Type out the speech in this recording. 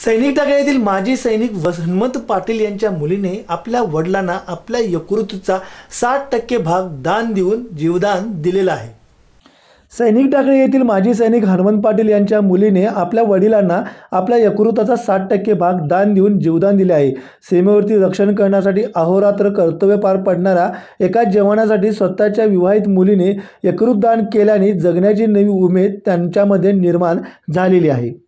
सैनिक टाकळी येथील माजी सैनिक हनुमंत पाटील यांच्या मुलीने आपल्या वडिलांना आपल्या यकृतचा 60% भाग दान देऊन जीवदान दिलेला आहे। सैनिक टाकळी येथील माजी सैनिक हनुमंत पाटील यांच्या मुलीने आपल्या वडिलांना आपल्या यकृताचा 60% भाग दान देऊन जीवदान दिले आहे। सीमेवरती रक्षण करण्यासाठी अहोरात्र कर्तव्य पार पडणाऱ्या एका जवानासाठी स्वतःच्या विवाहित मुलीने यकृत दान केल्याने जगण्याची नवी उमेद त्यांच्यामध्ये निर्माण झालेली आहे।